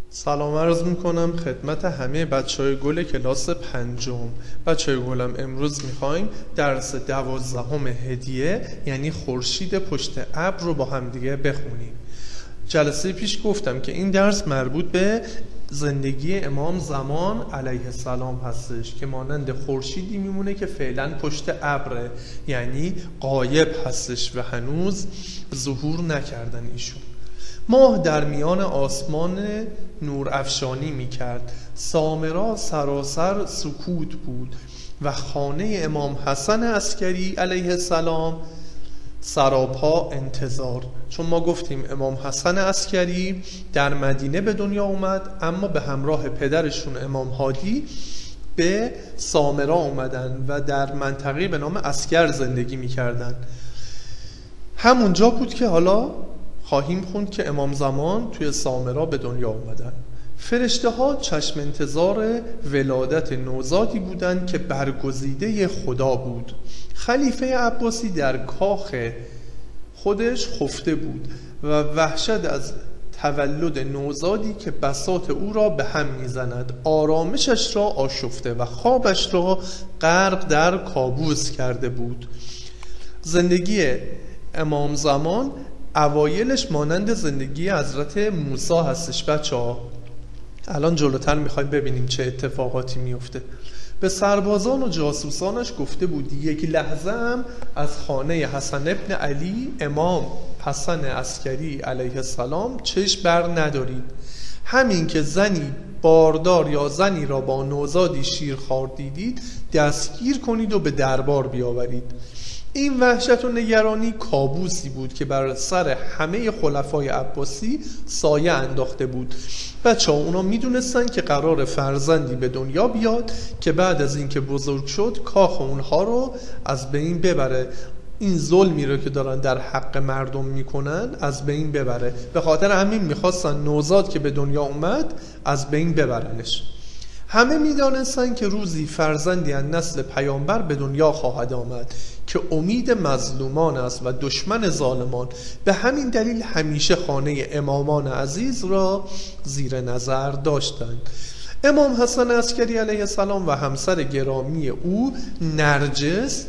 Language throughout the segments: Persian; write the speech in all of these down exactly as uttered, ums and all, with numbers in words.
سلام عرض میکنم خدمت همه بچه های گل کلاس پنجم. بچه های گلم امروز میخوایم درس دوازدهم هدیه یعنی خورشید پشت ابر رو با هم دیگه بخونیم. جلسه پیش گفتم که این درس مربوط به زندگی امام زمان علیه السلام هستش که مانند خورشیدی میمونه که فعلا پشت ابره، یعنی غایب هستش و هنوز ظهور نکردن ایشون. ماه در میان آسمان نور افشانی می کرد، سامرا سراسر سکوت بود و خانه امام حسن عسکری علیه السلام سراپا انتظار. چون ما گفتیم امام حسن عسکری در مدینه به دنیا اومد، اما به همراه پدرشون امام هادی به سامرا اومدن و در منطقه به نام عسکر زندگی می کردن. همونجا بود که حالا خواهیم خوند که امام زمان توی سامرا به دنیا اومدن. فرشته ها چشم انتظار ولادت نوزادی بودند که برگزیده خدا بود. خلیفه عباسی در کاخ خودش خفته بود و وحشت از تولد نوزادی که بساط او را به هم میزند آرامشش را آشفته و خوابش را غرق در کابوس کرده بود. زندگی امام زمان اوایلش مانند زندگی حضرت موسی هستش بچه ها. الان جلوتر میخوایم ببینیم چه اتفاقاتی میفته. به سربازان و جاسوسانش گفته بود یک لحظه هم از خانه حسن ابن علی امام حسن عسکری علیه السلام چشم بر ندارید. همین که زنی باردار یا زنی را با نوزادی شیرخوار دیدید دستگیر کنید و به دربار بیاورید. این وحشت و نگرانی کابوسی بود که بر سر همه خلفای عباسی سایه انداخته بود. بچه ها اونا می دونستن که قرار فرزندی به دنیا بیاد که بعد از اینکه بزرگ شد کاخ اونها رو از بین ببره، این ظلمی رو که دارن در حق مردم میکنن از بین ببره. به خاطر همین میخواستن نوزاد که به دنیا اومد از بین ببرنش. همه میدانستند که روزی فرزندی از نسل پیامبر به دنیا خواهد آمد که امید مظلومان است و دشمن ظالمان. به همین دلیل همیشه خانه امامان عزیز را زیر نظر داشتند. امام حسن عسکری علیه السلام و همسر گرامی او نرجس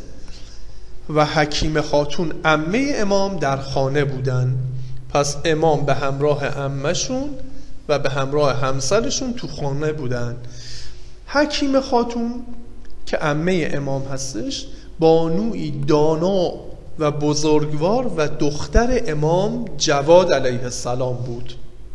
و حکیم خاتون عمه امام در خانه بودند. پس امام به همراه عمه‌شون و به همراه همسرشون تو خانه بودن. حکیم خاتون که عمه امام هستش بانوی دانا و بزرگوار و دختر امام جواد علیه السلام بود.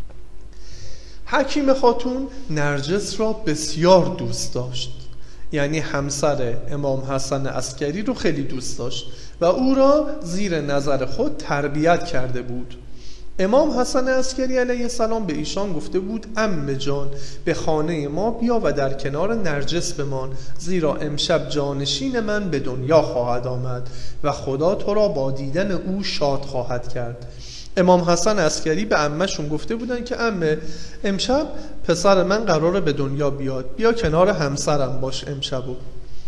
حکیم خاتون نرجس را بسیار دوست داشت، یعنی همسر امام حسن عسکری رو خیلی دوست داشت و او را زیر نظر خود تربیت کرده بود. امام حسن عسکری علیه السلام به ایشان گفته بود عمه جان به خانه ما بیا و در کنار نرجس بمان، زیرا امشب جانشین من به دنیا خواهد آمد و خدا تو را با دیدن او شاد خواهد کرد. امام حسن عسکری به عمه‌شون گفته بودن که عمه امشب پسر من قراره به دنیا بیاد، بیا کنار همسرم باش امشبو.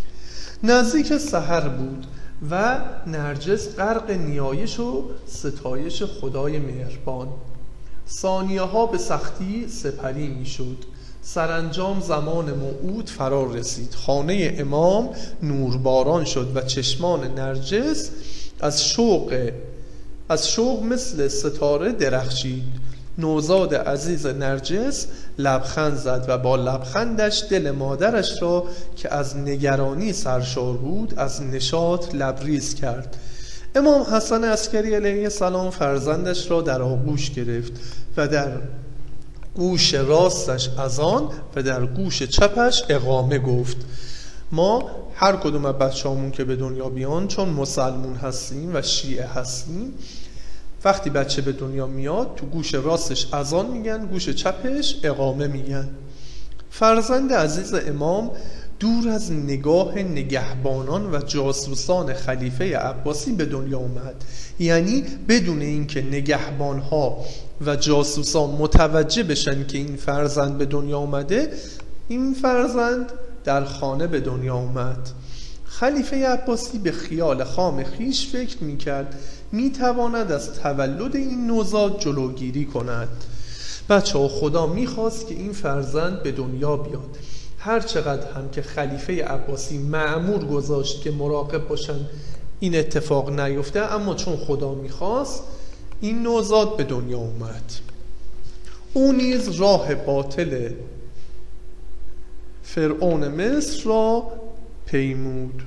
نزدیک سحر بود و نرجس غرق نیایش و ستایش خدای مهربان. ثانیه ها به سختی سپری می شد. سرانجام زمان موعود فرا رسید. خانه امام نورباران شد و چشمان نرجس از شوق از شوق مثل ستاره درخشید. نوزاد عزیز نرجس لبخند زد و با لبخندش دل مادرش را که از نگرانی سرشار بود از نشاط لبریز کرد. امام حسن عسکری علیه السلام فرزندش را در آغوش گرفت و در گوش راستش اذان و در گوش چپش اقامه گفت. ما هر کدوم از بچه‌هامون که به دنیا بیان چون مسلمون هستیم و شیعه هستیم، وقتی بچه به دنیا میاد تو گوش راستش اذان میگن، گوش چپش اقامه میگن. فرزند عزیز امام دور از نگاه نگهبانان و جاسوسان خلیفه عباسی به دنیا اومد، یعنی بدون اینکه نگهبانها و جاسوسان متوجه بشن که این فرزند به دنیا اومده، این فرزند در خانه به دنیا اومد. خلیفه عباسی به خیال خام خیش فکر میکرد میتواند از تولد این نوزاد جلوگیری کند. بچه ها خدا میخواست که این فرزند به دنیا بیاد. هر چقدر هم که خلیفه عباسی مأمور گذاشت که مراقب باشن این اتفاق نیفته، اما چون خدا میخواست این نوزاد به دنیا اومد. او نیز راه باطل فرعون مصر را پیمود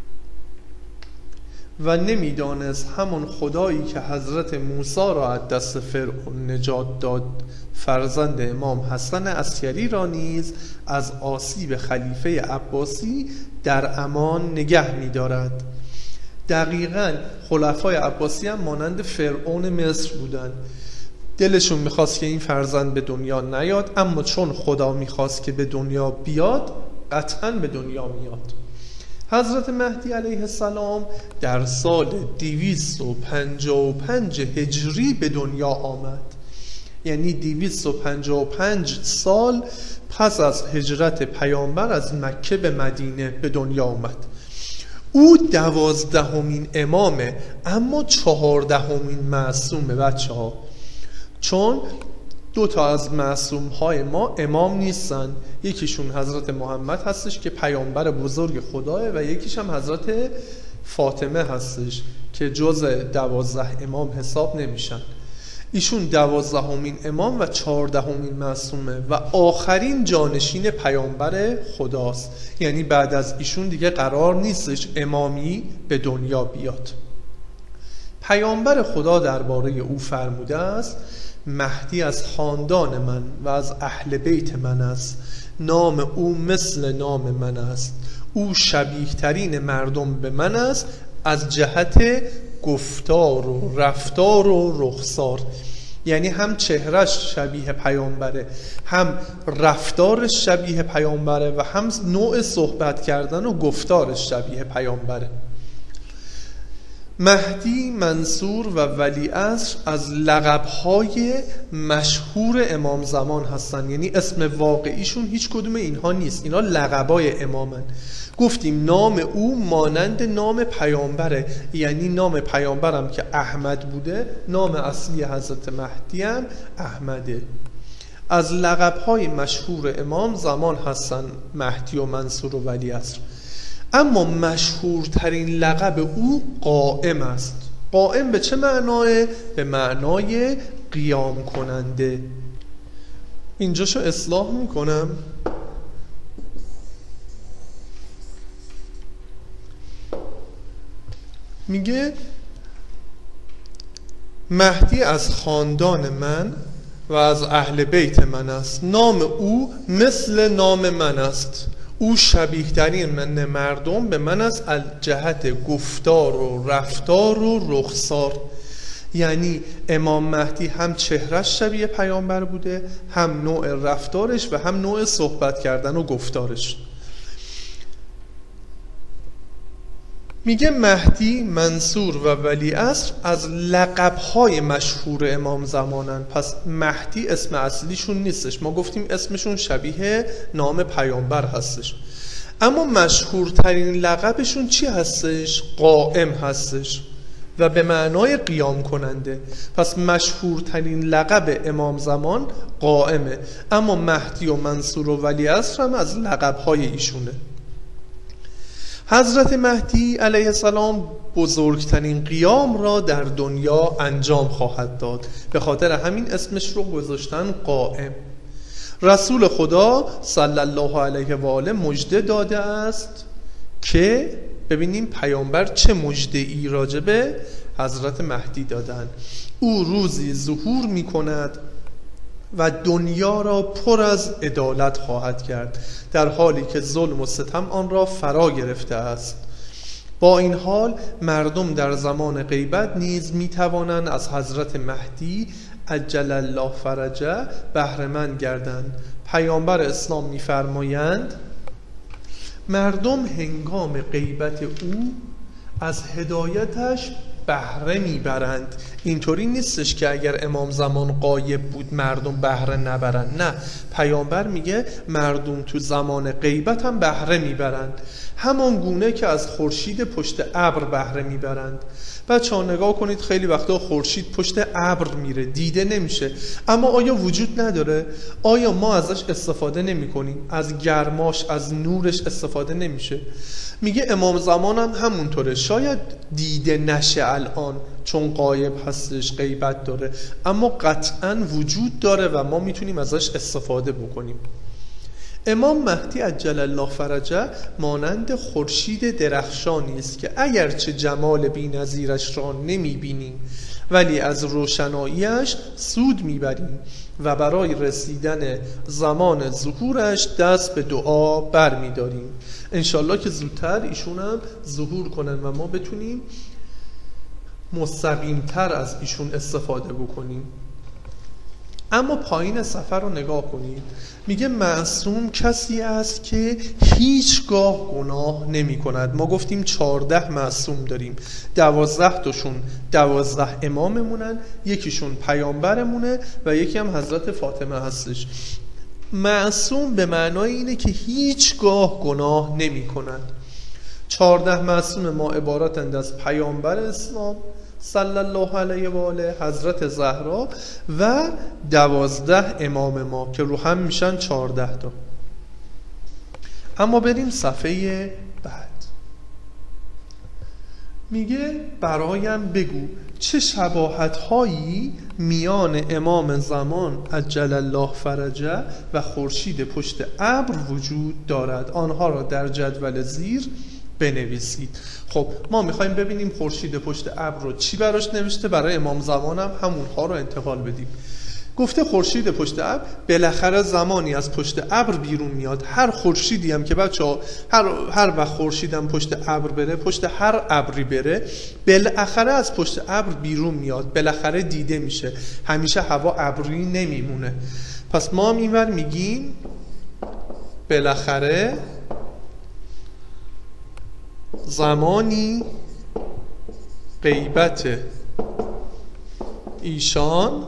و نمیدانست همان خدایی که حضرت موسی را از دست فرعون نجات داد فرزند امام حسن عسکری را نیز از آسیب خلیفه عباسی در امان نگه می‌دارد. دقیقاً خلفای عباسی هم مانند فرعون مصر بودند. دلشون میخواست که این فرزند به دنیا نیاد، اما چون خدا میخواست که به دنیا بیاد قطعاً به دنیا میاد. حضرت مهدی علیه السلام در سال دویست و پنجاه و پنج هجری به دنیا آمد، یعنی دویست و پنجاه و پنج سال پس از هجرت پیامبر از مکه به مدینه به دنیا آمد. او دوازدهمین امامه، اما چهاردهمین معصومه بچه ها، چون دو تا از معصوم های ما امام نیستن. یکیشون حضرت محمد هستش که پیامبر بزرگ خداه و یکیش هم حضرت فاطمه هستش که جز دوازده امام حساب نمیشن. ایشون دوازدهمین امام و چهاردهمین معصومه و آخرین جانشین پیامبر خداست، یعنی بعد از ایشون دیگه قرار نیستش امامی به دنیا بیاد. پیامبر خدا درباره او فرموده است: مهدی از خاندان من و از اهل بیت من است، نام او مثل نام من است، او شبیه ترین مردم به من است از جهت گفتار و رفتار و رخسار. یعنی هم چهرش شبیه پیامبره، هم رفتارش شبیه پیامبره و هم نوع صحبت کردن و گفتارش شبیه پیامبره. مهدی، منصور و ولیعصر از لقب‌های مشهور امام زمان هستن، یعنی اسم واقعیشون هیچ کدوم اینها نیست، اینا لقبای امامن. گفتیم نام او مانند نام پیامبره، یعنی نام پیامبرم که احمد بوده، نام اصلی حضرت مهدی هم احمده. از لقب‌های مشهور امام زمان هستن مهدی و منصور و ولیعصر. اما مشهورترین لقب او قائم است. قائم به چه معناه؟ به معنای قیام کننده. اینجاشو اصلاح میکنم. میگه مهدی از خاندان من و از اهل بیت من است، نام او مثل نام من است، او شبیه ترین من مردم به من است از جهت گفتار و رفتار و رخسار. یعنی امام مهدی هم چهرش شبیه پیامبر بوده، هم نوع رفتارش و هم نوع صحبت کردن و گفتارش. میگه مهدی، منصور و ولیعصر از لقب‌های مشهور امام زمانن. پس مهدی اسم اصلیشون نیستش، ما گفتیم اسمشون شبیه نام پیامبر هستش، اما مشهورترین لقبشون چی هستش؟ قائم هستش و به معنای قیام کننده. پس مشهورترین لقب امام زمان قائمه، اما مهدی و منصور و ولیعصر هم از لقب‌های ایشونه. حضرت مهدی علیه السلام بزرگترین قیام را در دنیا انجام خواهد داد، به خاطر همین اسمش رو گذاشتن قائم. رسول خدا صلی الله علیه و آله مژده داده است که ببینیم پیامبر چه مژده ای راجع به حضرت مهدی دادن. او روزی ظهور می کند و دنیا را پر از عدالت خواهد کرد، در حالی که ظلم و ستم آن را فرا گرفته است. با این حال مردم در زمان غیبت نیز می توانند از حضرت مهدی عجل الله فرجه بهره مند گردند. پیامبر اسلام می فرمایند مردم هنگام غیبت او از هدایتش بهره میبرند. اینطوری نیستش که اگر امام زمان غایب بود مردم بهره نبرند، نه، پیامبر میگه مردم تو زمان غیبت هم بهره میبرند. همان گونه که از خورشید پشت ابر بهره میبرند. بچه‌ها نگاه کنید، خیلی وقتا خورشید پشت ابر میره، دیده نمیشه، اما آیا وجود نداره؟ آیا ما ازش استفاده نمی کنیم؟ از گرماش، از نورش استفاده نمیشه؟ میگه امام زمان هم همونطوره، شاید دیده نشه الان چون غایب هستش، غیبت داره، اما قطعا وجود داره و ما میتونیم ازش استفاده بکنیم. امام مهدی عجل الله فرجه مانند خورشید درخشانی است که اگرچه جمال بی‌نظیرش را نمی‌بینیم ولی از روشناییش سود می‌بریم و برای رسیدن زمان ظهورش دست به دعا برمی‌داریم. انشالله که زودتر ایشون هم ظهور کنن و ما بتونیم مستقیم‌تر از ایشون استفاده بکنیم. اما پایین صفحه رو نگاه کنید، میگه معصوم کسی است که هیچگاه گناه نمی کند. ما گفتیم چهارده معصوم داریم، دوازده تاشون دوازده اماممونن، یکیشون پیامبرمونه و یکی هم حضرت فاطمه هستش. معصوم به معنای اینه که هیچگاه گناه نمی کند. چهارده معصوم ما عبارتند از پیامبر اسلام صلی الله علیه و آله، حضرت زهرا و دوازده امام ما که رو هم میشن چهارده تا. اما بریم صفحه بعد. میگه برایم بگو چه شباهت هایی میان امام زمان عجل الله فرجه و خورشید پشت ابر وجود دارد، آنها را در جدول زیر بنویسید. خب ما میخوایم ببینیم خورشید پشت ابر رو چی براش نوشته، برای امام زمان هم همونها رو انتقال بدیم. گفته خورشید پشت ابر بالاخره زمانی از پشت ابر بیرون میاد. هر خورشیدی هم که بچه‌ها هر هر وقت خورشیدم پشت ابر بره، پشت هر ابری بره، بالاخره از پشت ابر بیرون میاد، بالاخره دیده میشه، همیشه هوا ابری نمیمونه. پس ما هم اینور میگیم بالاخره زمانی غیبت ایشان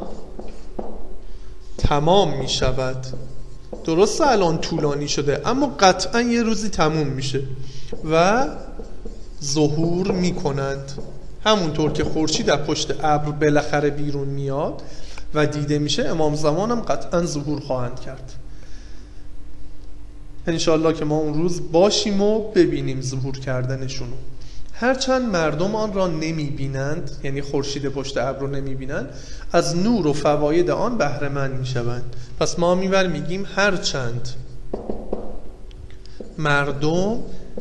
تمام می شود. درسته الان طولانی شده اما قطعا یه روزی تموم میشه و ظهور می کنند. همونطور که خورشید در پشت ابر بالاخره بیرون میاد و دیده میشه، امام زمان هم قطعا ظهور خواهند کرد. انشالله که ما اون روز باشیم و ببینیم ظهور کردنشونو. هرچند مردم آن را نمی بینند، یعنی خورشید پشت ابر رو نمی بینند، از نور و فواید آن بهره مند می شوند. پس ما میور میگیم هرچند مردم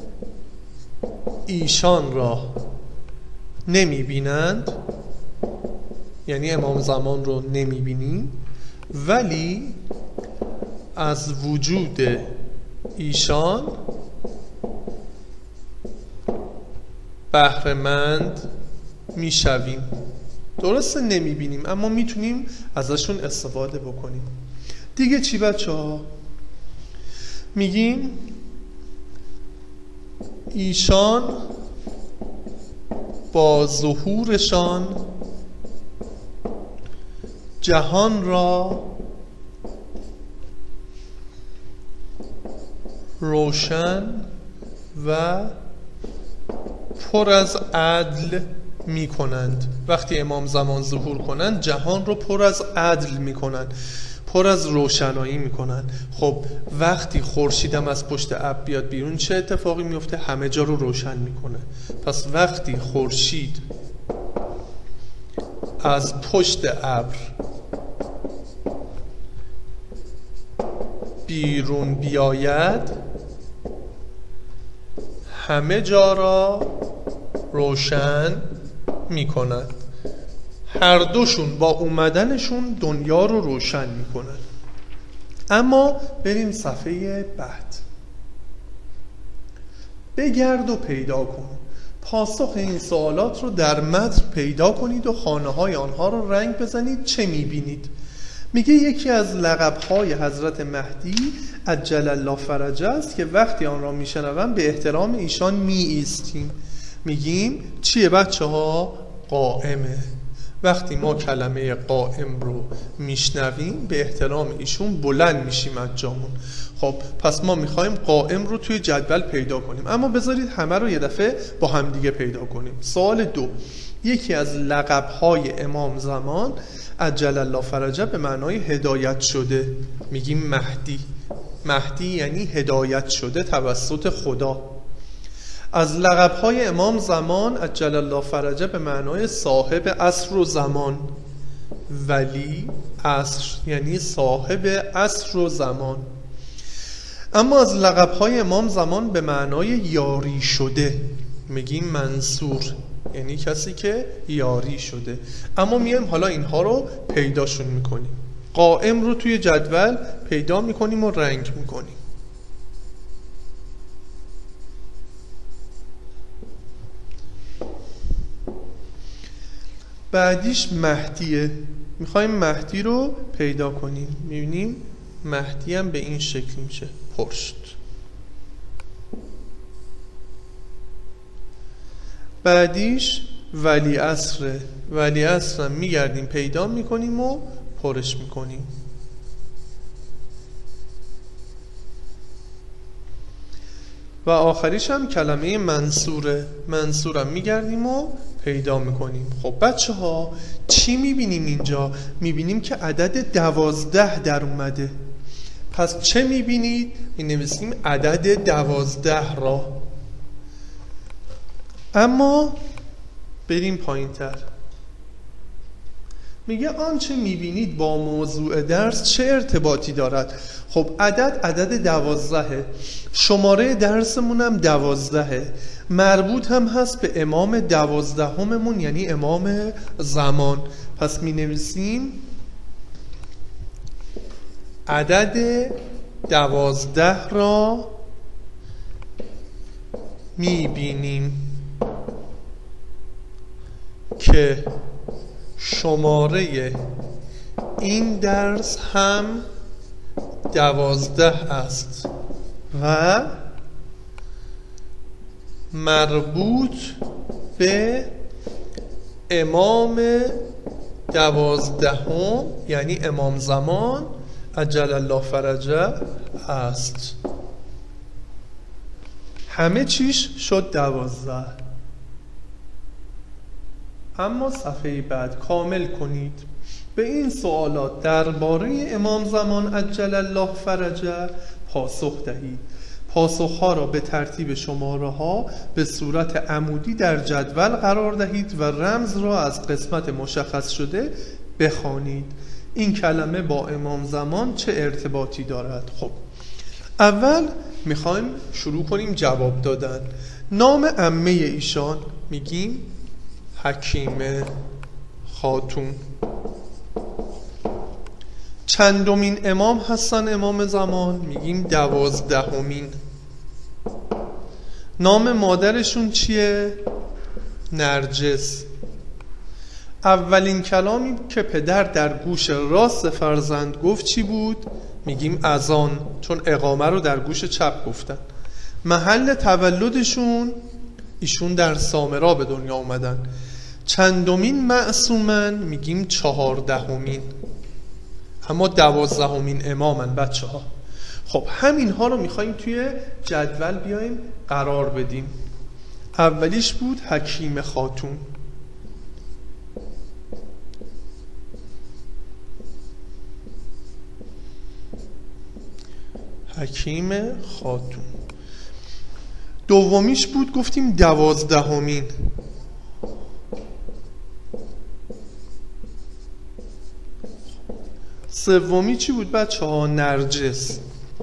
ایشان را نمی بینند، یعنی امام زمان رو نمی بینیم، ولی از وجود ایشان بهره مند میشویم. درسته نمیبینیم اما میتونیم ازشون استفاده بکنیم. دیگه چی بچه ها؟ میگیم ایشان با ظهورشان جهان را روشن و پر از عدل می کنند. وقتی امام زمان ظهور کنند جهان رو پر از عدل می کنند، پر از روشنایی می کنند. خب وقتی خورشیدم از پشت ابر بیاد بیرون چه اتفاقی میفته؟ همه جا رو روشن می کنه. پس وقتی خورشید از پشت ابر بیرون بیاید همه جا را روشن می کند. هر دوشون با اومدنشون دنیا رو روشن می کند. اما بریم صفحه بعد. بگرد و پیدا کن. پاسخ این سوالات رو در متن پیدا کنید و خانه های آنها رو رنگ بزنید. چه می بینید؟ میگه یکی از لقب‌های حضرت مهدی عجل الله فرجه است که وقتی آن را میشنوم به احترام ایشان می ایستیم. میگیم چیه بچه ها؟ قائمه. وقتی ما کلمه قائم رو میشنویم به احترام ایشون بلند میشیم از جامون. خب پس ما میخوایم قائم رو توی جدول پیدا کنیم، اما بذارید همه رو یه دفعه با هم دیگه پیدا کنیم. سوال دو، یکی از لقب‌های امام زمان عجل الله فرجه به معنای هدایت شده، میگیم مهدی. مهدی یعنی هدایت شده توسط خدا. از لقب‌های امام زمان عجل الله فرجه به معنای صاحب عصر و زمان، ولی عصر یعنی صاحب عصر و زمان. اما از لقب‌های امام زمان به معنای یاری شده میگیم منصور، یعنی کسی که یاری شده. اما میایم حالا اینها رو پیداشون میکنیم. قائم رو توی جدول پیدا میکنیم و رنگ میکنیم. بعدیش مهدیه، میخوایم مهدی رو پیدا کنیم. میبینیم مهدی هم به این شکل میشه، پشت. بعدیش ولی عصره، ولی عصر هم میگردیم پیدا میکنیم و پرش میکنیم. و آخریش هم کلمه منصوره، منصورم میگردیم و پیدا میکنیم. خب بچه ها چی میبینیم اینجا؟ میبینیم که عدد دوازده در اومده. پس چه میبینید؟ مینویسیم عدد دوازده را. اما بریم پایین تر. میگه آنچه میبینید با موضوع درس چه ارتباطی دارد؟ خب عدد عدد دوازدهه، شماره درسمون هم دوازدهه، مربوط هم هست به امام دوازدهممون یعنی امام زمان. پس می نویسیم عدد دوازده را می بینیم که شماره این درس هم دوازده است و مربوط به امام دوازدهم یعنی امام زمان عجل الله فرجه است. همه چیش شد دوازده. اما صفحه بعد کامل کنید. به این سوالات درباره امام زمان عجل الله فرجه پاسخ دهید. پاسخها را به ترتیب شماره ها به صورت عمودی در جدول قرار دهید و رمز را از قسمت مشخص شده بخوانید. این کلمه با امام زمان چه ارتباطی دارد؟ خب اول میخوایم شروع کنیم جواب دادن. نام عمه ایشان میگیم حکیمه خاتون. چندمین امام هستن امام زمان؟ میگیم دوازدهمین. نام مادرشون چیه؟ نرجس. اولین کلامی که پدر در گوش راست فرزند گفت چی بود؟ میگیم اذان، چون اقامه رو در گوش چپ گفتن. محل تولدشون ایشون در سامرا به دنیا اومدن. چندمین معصومن؟ میگیم چهاردهمین. اما دوازدهمین امامن بچه ها. خب همین ها رو میخواییم توی جدول بیایم قرار بدیم. اولیش بود حکیم خاتون. حکیم خاتون. دومیش بود گفتیم دوازدهمین. سومی چی بود بچه ها؟ نرجس.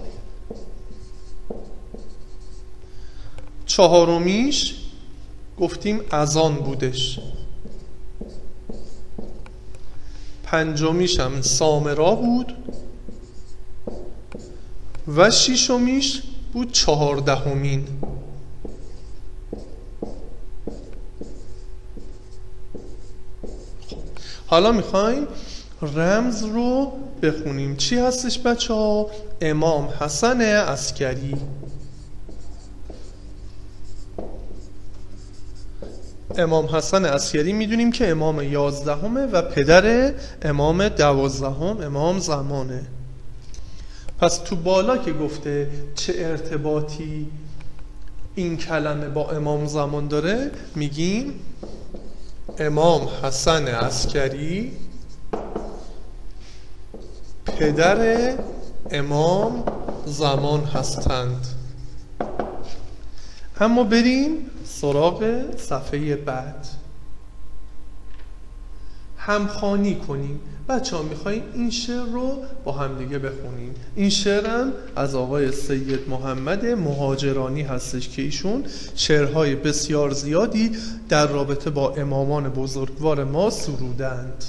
چهارمیش گفتیم اذان بودش. پنجمیش هم سامرا بود و ششمیش بود چهاردهمین. حالا میخوایم رمز رو بخونیم. چی هستش بچه ها؟ امام حسن عسکری. امام حسن عسکری میدونیم که امام یازدهمه و پدر امام دوازدهم امام زمانه. پس تو بالا که گفته چه ارتباطی این کلمه با امام زمان داره، میگیم امام حسن عسکری پدر امام زمان هستند. اما بریم سراغ صفحه بعد، همخوانی کنیم. بچه ها میخواییم این شعر رو با همدیگه بخونیم. این شعرم از آقای سید محمد مهاجرانی هستش که ایشون شعرهای بسیار زیادی در رابطه با امامان بزرگوار ما سرودند.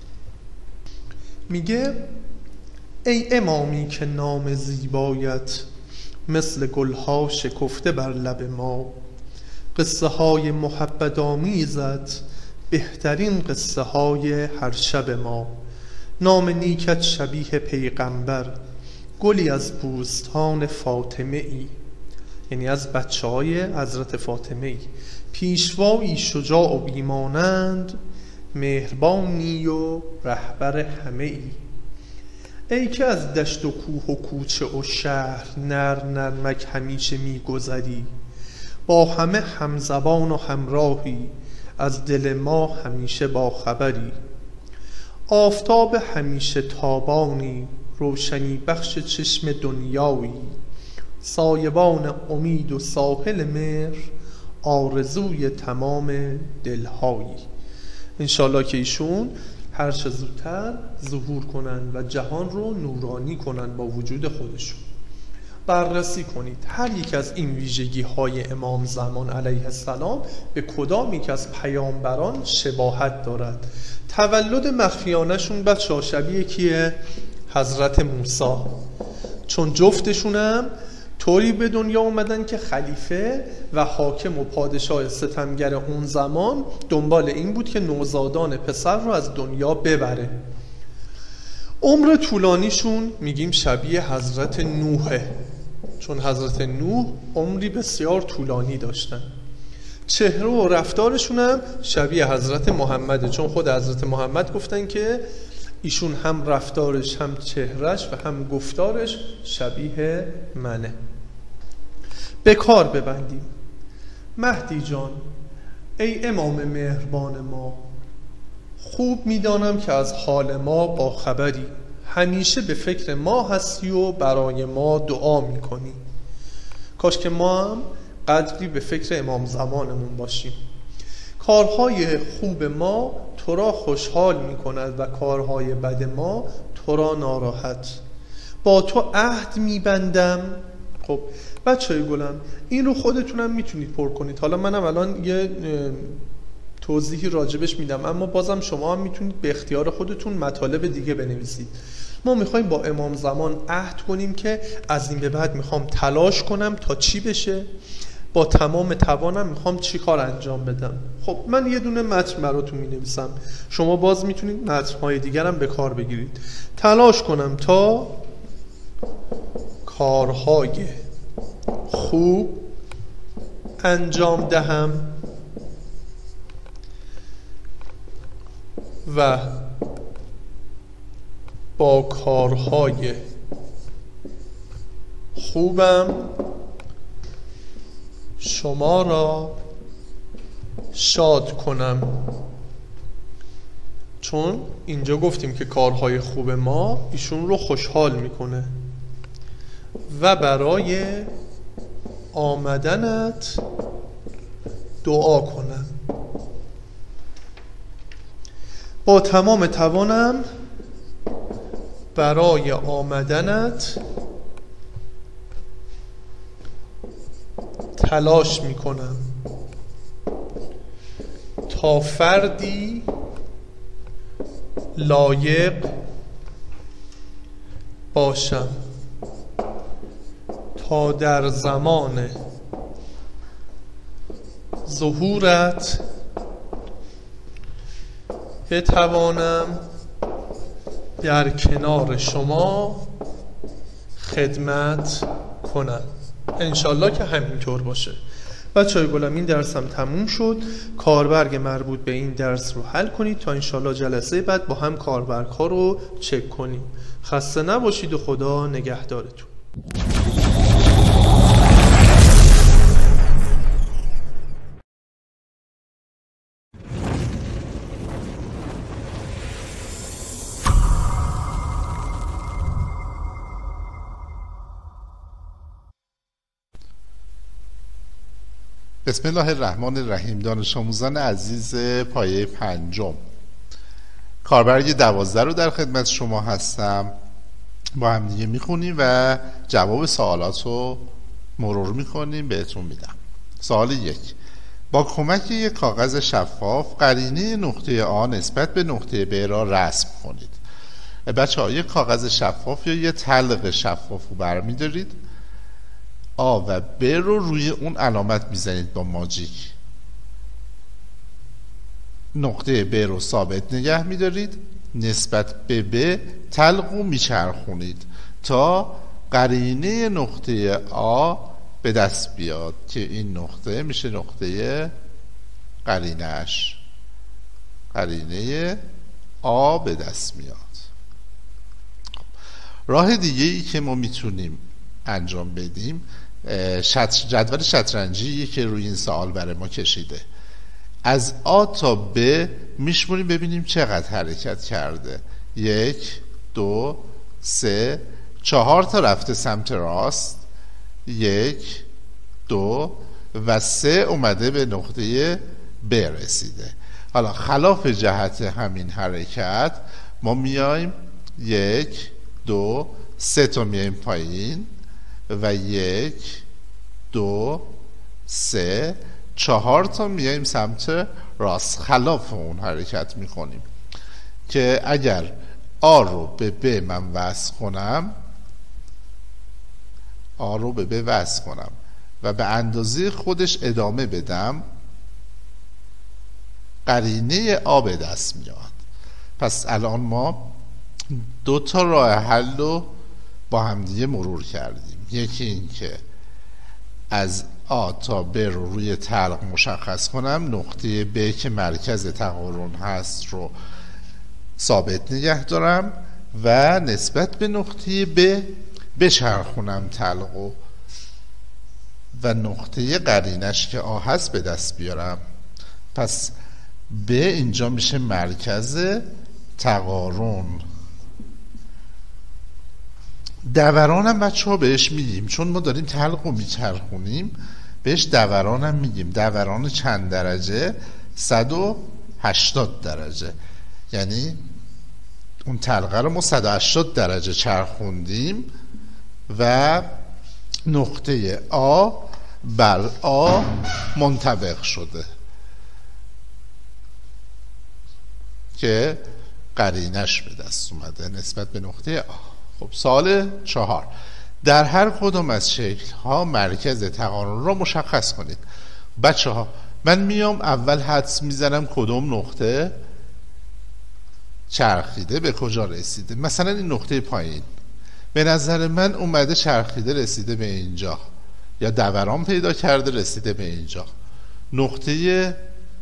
میگه ای امامی که نام زیبایت مثل گلها شکفته بر لب ما، قصه های محبت آمیزت بهترین قصه های هر شب ما. نام نیکت شبیه پیغمبر گلی از بوستان فاطمه ای، یعنی از بچه های حضرت فاطمه ای. پیشوایی شجاع و بیمانند مهربانی و رهبر همه ای. ای که از دشت و کوه و کوچه و شهر نر نرمک همیشه میگذری، با همه همزبان و همراهی از دل ما همیشه با خبری. آفتاب همیشه تابانی روشنی بخش چشم دنیایی، سایبان امید و ساحل مهر آرزوی تمام دلهایی. انشالله که ایشون هر چه زودتر ظهور کنن و جهان رو نورانی کنن با وجود خودشون. بررسی کنید هر یک از این ویژگی های امام زمان علیه السلام به کدام یک از پیامبران شباهت دارد. تولد مخفیانه شون بچه ها شبیه کیه؟ حضرت موسی، چون جفتشون هم طوری به دنیا اومدن که خلیفه و حاکم و پادشاه ستمگر اون زمان دنبال این بود که نوزادان پسر رو از دنیا ببره. عمر طولانیشون میگیم شبیه حضرت نوحه، چون حضرت نوح عمری بسیار طولانی داشتن. چهره و رفتارشون هم شبیه حضرت محمده، چون خود حضرت محمد گفتن که ایشون هم رفتارش هم چهرش و هم گفتارش شبیه منه. به کار ببندیم. مهدی جان ای امام مهربان ما، خوب میدانم که از حال ما با خبری، همیشه به فکر ما هستی و برای ما دعا میکنی. کاش که ما هم قدری به فکر امام زمانمون باشیم. کارهای خوب ما تو را خوشحال میکند و کارهای بد ما تو را ناراحت. با تو عهد میبندم. خب بچه های گلم این رو خودتونم میتونید پر کنید. حالا منم الان یه توضیحی راجبش میدم، اما بازم شما هم میتونید به اختیار خودتون مطالب دیگه بنویسید. ما میخوایم با امام زمان عهد کنیم که از این به بعد میخوام تلاش کنم تا چی بشه، با تمام توانم میخوام چی کار انجام بدم. خب من یه دونه متن براتون مینویسم، شما باز میتونید متن‌های دیگرم به کار بگیرید. تلاش کنم تا کارهای خوب انجام دهم و با کارهای خوبم شما را شاد کنم. چون اینجا گفتیم که کارهای خوب ما ایشون رو خوشحال میکنه. و برای آمدنت دعا کنم. با تمام توانم برای آمدنت تلاش میکنم تا فردی لایق باشم، تا در زمان ظهورت بتوانم در کنار شما خدمت کنم. انشالله که همینطور باشه. بچه‌های گلم این درس هم تموم شد. کاربرگ مربوط به این درس رو حل کنید تا انشالله جلسه بعد با هم کاربرگ ها رو چک کنیم. خسته نباشید و خدا نگهدارتون. بسم الله الرحمن الرحیم. دانش آموزان عزیز پایه پنجم، کاربرگ دوازده رو در خدمت شما هستم. با هم دیگه میخونیم و جواب سوالات رو مرور میکنیم بهتون میدم. سوال یک: با کمک یک کاغذ شفاف قرینه نقطه آ نسبت به نقطه ب را رسم کنید. بچه ها یک کاغذ شفاف یا یه تلق شفاف رو برمیدارید، آ و ب رو روی اون علامت میزنید با ماجیک، نقطه ب رو ثابت نگه میدارید، نسبت به ب تلق رو میچرخونید تا قرینه نقطه آ به دست بیاد که این نقطه میشه نقطه قرینه‌اش. قرینه آ به دست میاد. راه دیگه ای که ما میتونیم انجام بدیم، شطر جدول شطرنجی که روی این سوال برای ما کشیده، از آ تا ب میشمونیم ببینیم چقدر حرکت کرده. یک، دو، سه، چهار تا رفته سمت راست، یک، دو و سه اومده به نقطه ب رسیده. حالا خلاف جهت همین حرکت ما میایم یک، دو، سه تا میایم پایین و یک، دو، سه، چهار تا میایم سمت راست. خلاف اون حرکت میکنیم که اگر آ رو به ب من وصل کنم، آ رو به ب وصل کنم و به اندازه خودش ادامه بدم، قرینه آ به دست میاد. پس الان ما دو تا راه حل رو با همدیگه مرور کردیم. یکی این که از آ تا ب رو روی تلق مشخص کنم، نقطه ب که مرکز تقارن هست رو ثابت نگه دارم و نسبت به نقطه ب بچرخونم تلقو و نقطه قرینش که آ هست به دست بیارم. پس ب اینجا میشه مرکز تقارن. دوران هم بچه ها بهش میگیم، چون ما داریم تلق رو میچرخونیم بهش دوران هم میگیم. دوران چند درجه؟ صد و هشتاد درجه. یعنی اون تلقه رو ما صد و هشتاد درجه چرخوندیم و نقطه آ بر آ منطبق شده که قرینش به دست اومده نسبت به نقطه آ. خب سوال چهار: در هر کدام از شکل ها مرکز تقارن را مشخص کنید. بچه ها من میام اول حدس میزنم کدوم نقطه چرخیده به کجا رسیده. مثلا این نقطه پایین به نظر من اومده چرخیده رسیده به اینجا، یا دوران پیدا کرده رسیده به اینجا. نقطه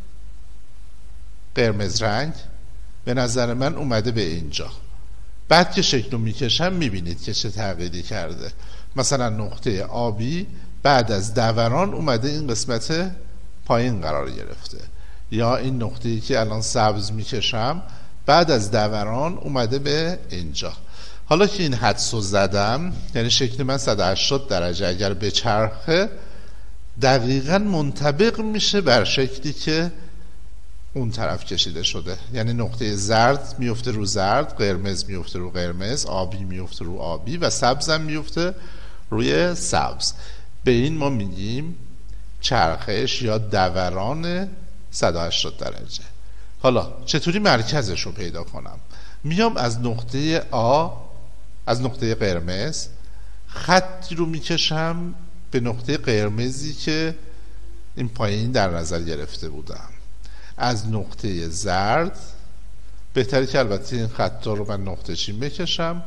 قرمز رنگ به نظر من اومده به اینجا. بعد که شکل رو میکشم میبینید که چه تغییری کرده. مثلا نقطه آبی بعد از دوران اومده این قسمت پایین قرار گرفته، یا این نقطه‌ای که الان سبز میکشم بعد از دوران اومده به اینجا. حالا که این حدس رو زدم، یعنی شکل من صد و هشتاد درجه اگر به چرخه دقیقاً منطبق میشه بر شکلی که اون طرف کشیده شده. یعنی نقطه زرد میفته رو زرد، قرمز میفته رو قرمز، آبی میفته رو آبی و سبز هم میفته روی سبز. به این ما میگیم چرخش یا دوران صد و هشتاد درجه. حالا چطوری مرکزش رو پیدا کنم؟ میام از نقطه آ، از نقطه قرمز خطی رو میکشم به نقطه قرمزی که این پایین در نظر گرفته بودم. از نقطه زرد، بهتری که البته این خطا رو من نقطه چین بکشم،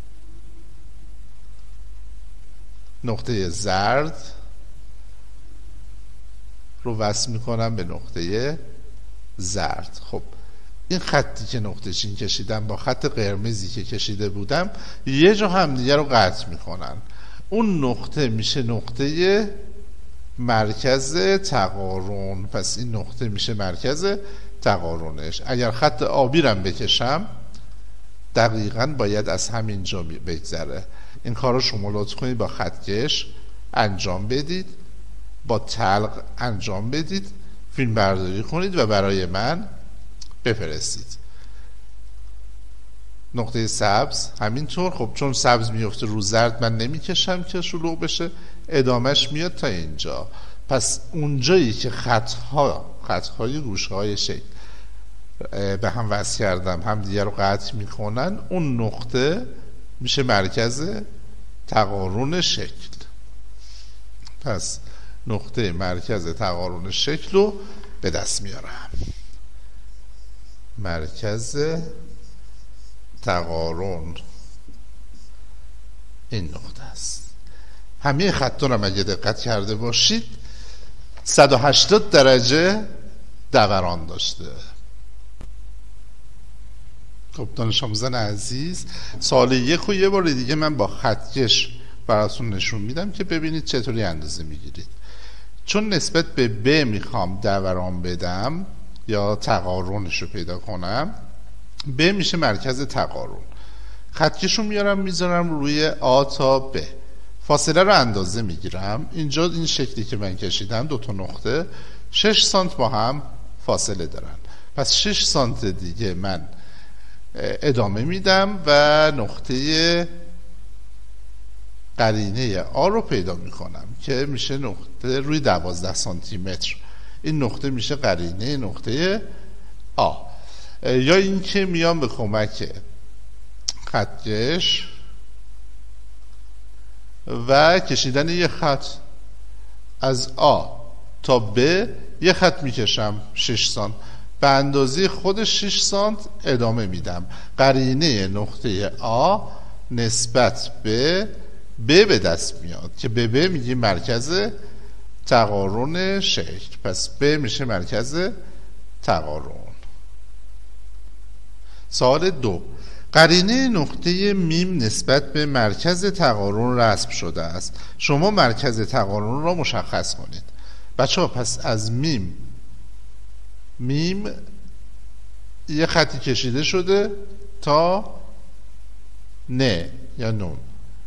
نقطه زرد رو وصل میکنم به نقطه زرد. خب این خطی که نقطه چین کشیدم با خط قرمزی که کشیده بودم یه جا همدیگه رو قطع میکنن. اون نقطه میشه نقطه مرکز تقارن. پس این نقطه میشه مرکز تقارنش. اگر خط آبی رو بکشم دقیقاً باید از همین جا بگذره. این کار رو شما لطف کنید با خطکش انجام بدید، با تلق انجام بدید، فیلم برداری کنید و برای من بفرستید. نقطه سبز همینطور. خب چون سبز میفته رو زرد من نمیکشم که شلوغ بشه، ادامش میاد تا اینجا. پس اونجایی که خطها خطهای گوشه‌های شکل به هم وصل کردم هم دیگه رو قطع میکنن، اون نقطه میشه مرکز تقارن شکل. پس نقطه مرکز تقارن شکل رو به دست میارم. مرکز تقارن این نقطه است. همه خطا رو اگه دقت کرده باشید صد و هشتاد درجه دوران داشته. خب دانش آموزان عزیز، سال یک و یه بار دیگه من با خطکش براتون نشون میدم که ببینید چطوری اندازه میگیرید. چون نسبت به ب میخوام دوران بدم یا تقارنش رو پیدا کنم، ب میشه مرکز تقارن. خطکش رو میارم میذارم روی آ تا ب، فاصله رو اندازه میگیرم. اینجا این شکلی که من کشیدم دو تا نقطه شش سانت با هم فاصله دارن. پس شش سانت دیگه من ادامه میدم و نقطه قرینه آ رو پیدا میکنم که میشه نقطه روی دوازده سانتی متر. این نقطه میشه قرینه نقطه آ. یا اینکه میام به کمک خطکش و کشیدن یه خط از آ تا ب، یه خط میکشم شش سانت، به اندازه خودش شش سانت ادامه میدم. قرینه نقطه آ نسبت به ب به دست میاد که به ب میگیم مرکز تقارن شکل. پس ب میشه مرکز تقارن. سوال دو، قرینه نقطه میم نسبت به مرکز تقارن رسم شده است. شما مرکز تقارن را مشخص کنید. بچه ها پس از میم میم یه خطی کشیده شده تا نه یا نون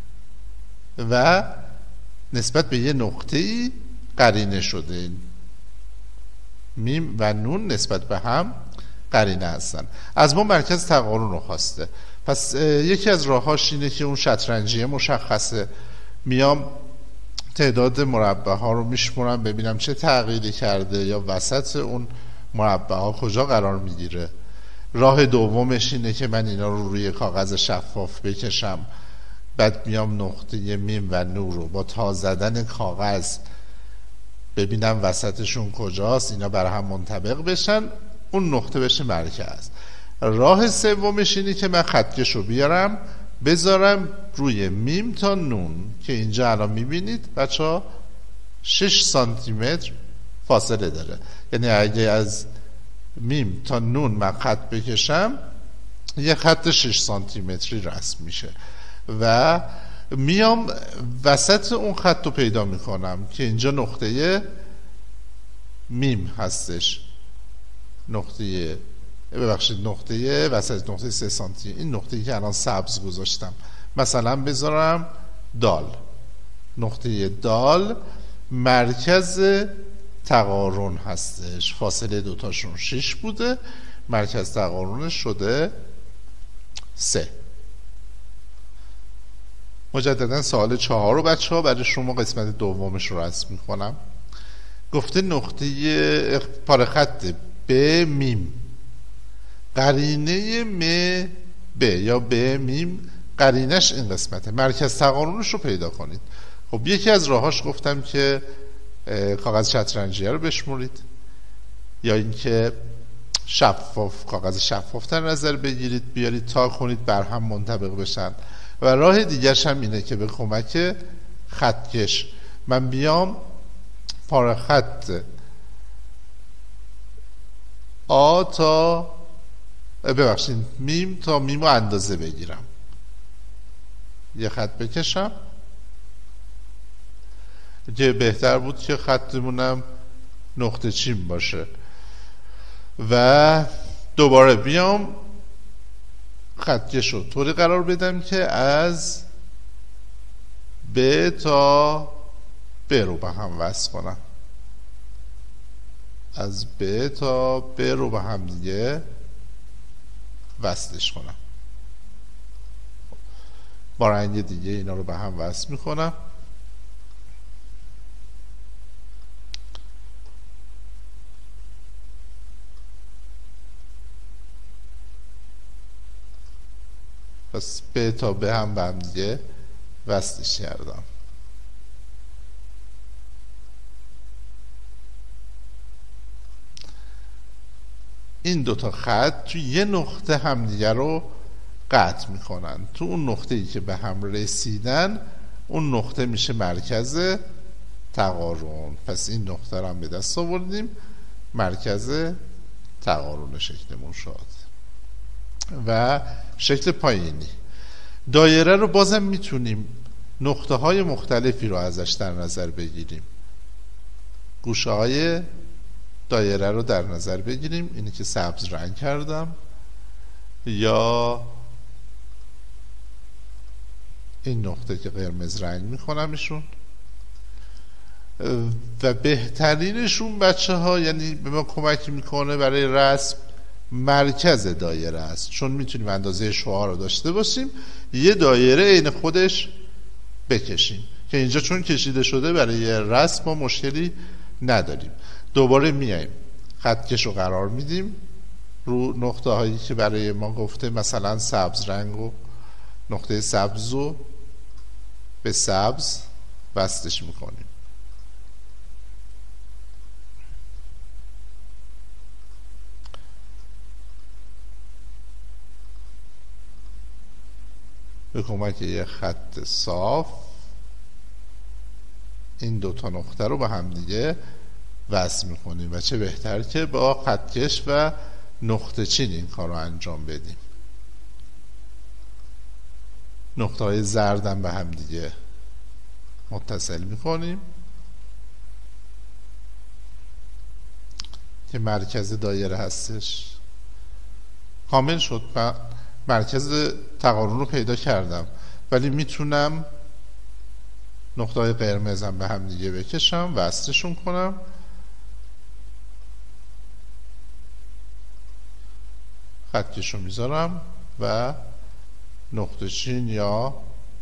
و نسبت به یه نقطه‌ای قرینه شده. میم و نون نسبت به هم قرینه هستن. از ما مرکز تقارن رو خواسته. پس یکی از راهاش اینه که اون شطرنجیه مشخصه. میام تعداد مربع ها رو میشمرم ببینم چه تغییری کرده یا وسط اون مربع ها کجا قرار میگیره. راه دومش اینه که من اینا رو روی کاغذ شفاف بکشم، بعد میام نقطه میم و نور رو با تا زدن کاغذ ببینم وسطشون کجاست، اینا بر هم منطبق بشن، اون نقطه بشه مرکز. راه سومش اینه که من خطکش رو بیارم بذارم روی میم تا نون که اینجا الان میبینید بچه ها شش سانتی متر فاصله داره. یعنی اگه از میم تا نون من خط بکشم یه خط شش سانتی متری رسم میشه و میام وسط اون خط رو پیدا میکنم که اینجا نقطه میم هستش. نقطه ببخشید نقطه وسط نقطه سه سانتی، این نقطه‌ای که الان سبز گذاشتم مثلا بذارم دال. نقطه دال مرکز تقارن هستش. فاصله دوتاشون شش بوده، مرکز تقارنش شده سه. مجددا سوال چهار رو بچه ها برای شما قسمت دومش رو رسم میکنم. گفته نقطه پاره خط ب میم قرینه م ب یا ب میم قرینش این قسمته، مرکز تقارنش رو پیدا کنید. خب یکی از راهاش گفتم که کاغذ شطرنجیه رو بشمرید یا اینکه شفاف کاغذ شفاف در نظر بگیرید بیارید تا کنید بر هم منطبق بشن. و راه دیگرش هم اینه که به کمک خطکش من بیام پاره خط آ تا ببخشید میم تا میم رو اندازه بگیرم، یه خط بکشم که بهتر بود که خطمونم نقطه چین باشه و دوباره بیام خطکش رو طوری قرار بدم که از ب تا ب رو به هم وصل کنم، از ب تا ب رو به هم دیگه وصلش کنم. با رنگ دیگه اینا رو به هم وصل میکنم. پس ب تا ب هم به هم دیگه وصلش کردم. این دوتا خط تو یه نقطه همدیگه رو قطع میکنن. تو اون نقطه ای که به هم رسیدن اون نقطه میشه مرکز تقارن. پس این نقطه رو هم به دست آوردیم، مرکز تقارن شکلمون شد. و شکل پایینی دایره رو بازم میتونیم نقطه های مختلفی رو ازش در نظر بگیریم. گوشه های دایره رو در نظر بگیریم، اینی که سبز رنگ کردم، یا این نقطه که قرمز رنگ میکنمشون. و بهترینشون بچه ها، یعنی به ما کمک میکنه برای رسم، مرکز دایره است، چون میتونیم اندازه شعاع رو داشته باشیم یه دایره عین خودش بکشیم که اینجا چون کشیده شده برای رسم ما مشکلی نداریم. دوباره میایم خطکش رو قرار میدیم رو نقطه هایی که برای ما گفته، مثلا سبز رنگ و نقطه سبز رو به سبز وصلش میکنیم. به کمک یه خط صاف این دوتا نقطه رو به هم دیگه وصل میکنیم و چه بهتر که با خطکش و نقطه چین این کار رو انجام بدیم. نقطه های زردم به هم دیگه متصل میکنیم که مرکز دایره هستش. کامل شد. من مرکز تقارن رو پیدا کردم، ولی میتونم نقطه های قرمزم به هم دیگه بکشم، وصلشون کنم، خطکش رو میذارم و نقطه چین یا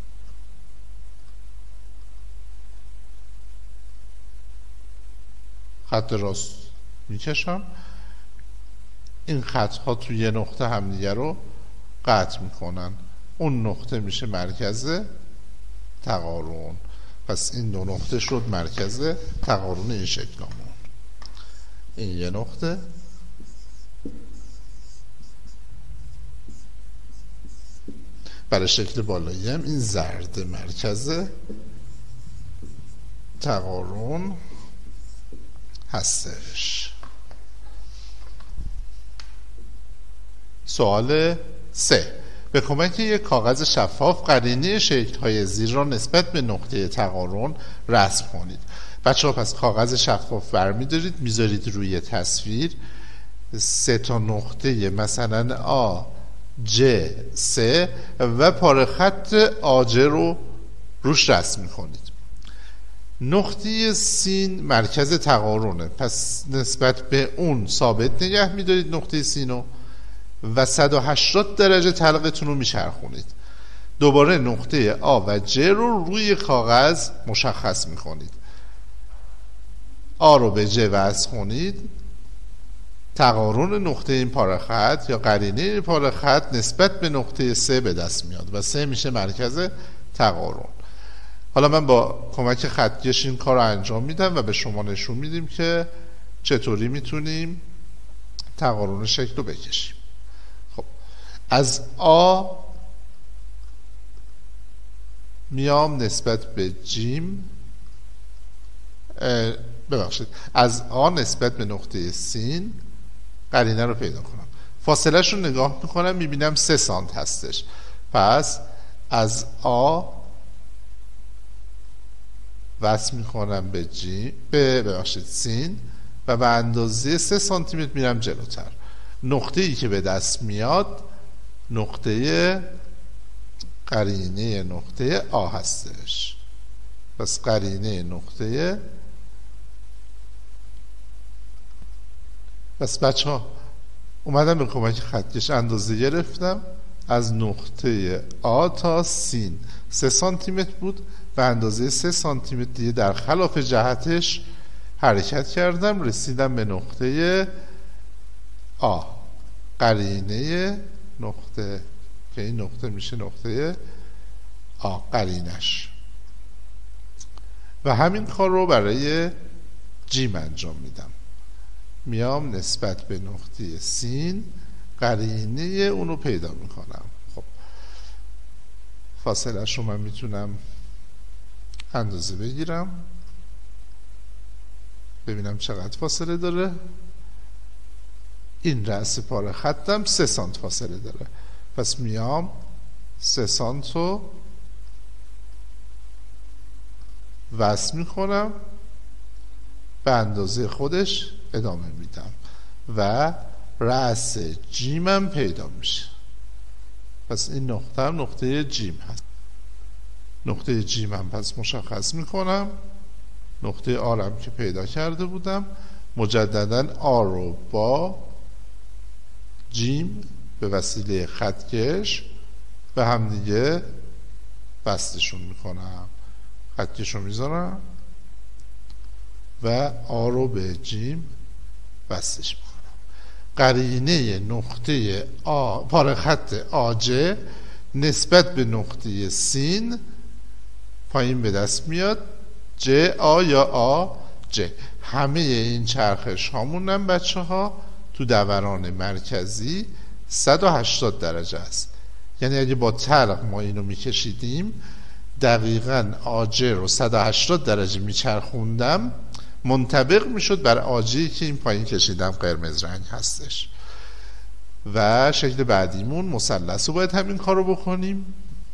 خط راست میکشم. این خط ها توی یه نقطه همدیگه رو قطع میکنن، اون نقطه میشه مرکز تقارن. پس این دو نقطه شد مرکز تقارن این شکلمون. این یه نقطه، برای شکل بالایی هم این زرد مرکز تقارن هستش. سوال سه. به کمک یک کاغذ شفاف قرینه شکل‌های زیر را نسبت به نقطه تقارن رسم کنید. بچه‌ها پس کاغذ شفاف برمی‌دارید، میذارید روی تصویر سه تا نقطه مثلا آ ج سه و پاره خط آج رو روش رسم می‌کنید. نقطه سین مرکز تقارنه، پس نسبت به اون ثابت نگه می‌دارید نقطه سینو و صد و هشتاد درجه تلقتون رو میچرخونید. دوباره نقطه آ و ج رو روی کاغذ مشخص میکنید. آ رو به ج وصل کنید، تقارن نقطه این پاره خط یا قرینه این پاره خط نسبت به نقطه سه به دست میاد و سه میشه مرکز تقارن. حالا من با کمک خطکش این کار رو انجام میدم و به شما نشون میدیم که چطوری میتونیم تقارن شکل رو بکشیم. از آ میام نسبت به جیم، ببخشید از آ نسبت به نقطه سین قرینه رو پیدا کنم. فاصله رو نگاه میکنم میبینم سه سانت هستش. پس از آ وصل میکنم به جی به ببخشید سین و به اندازه سه سانتی متر میرم جلوتر. نقطه ای که به دست میاد نقطه قرینه نقطه آ هستش. پس قرینه نقطه پس بچه ها اومدم به کمک خطکش اندازه گرفتم از نقطه آ تا سین سه سانتی متر بود، به اندازه سه سانتی متر دیگه در خلاف جهتش حرکت کردم، رسیدم به نقطه آ، قرینه نقطه که این نقطه میشه نقطه آ قرینش. و همین کار رو برای جیم انجام میدم. میام نسبت به نقطه سین قرینه اونو پیدا میکنم. خب فاصلهش رو من میتونم اندازه بگیرم ببینم چقدر فاصله داره. این رأس پاره خطم سه سانت فاصله داره. پس میام سه سانت رو وصل میکنم به اندازه خودش ادامه میدم و رأس جیمم پیدا میشه. پس این نقطه هم نقطه جیم هست. نقطه جیمم پس مشخص میکنم. نقطه آرم که پیدا کرده بودم مجددا آ رو با جیم به وسیله خطکش به هم دیگه بستشون میکنم. خطکش رو میذارم و آ رو به جیم بستش میکنم. قرینه نقطه آ پاره خط آجه نسبت به نقطه سین پایین به دست میاد. ج آ یا آ ج. همه این چرخش هامونم بچه ها تو دوران مرکزی صد و هشتاد درجه است. یعنی اگه با تلق ما اینو میکشیدیم دقیقاً آجه رو صد و هشتاد درجه میچرخوندم منطبق میشد بر آجه‌ای که این پایین کشیدم قرمز رنگ هستش. و شکل بعدیمون مثلث رو باید همین کار رو بکنیم.